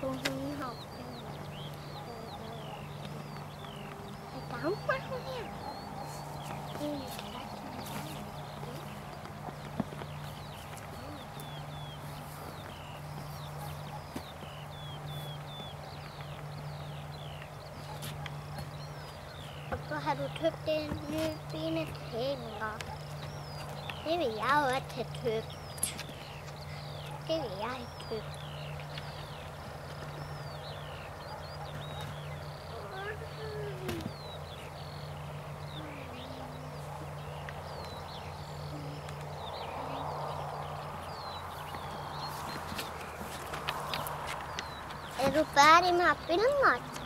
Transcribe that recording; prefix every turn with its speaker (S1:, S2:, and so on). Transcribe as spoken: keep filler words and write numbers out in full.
S1: cô Hương học phải đóng mắt nha. Så har du købt en ny fine hænger. Det vil jeg jo også have købt. Det vil jeg have købt. Er du færdig med at filme?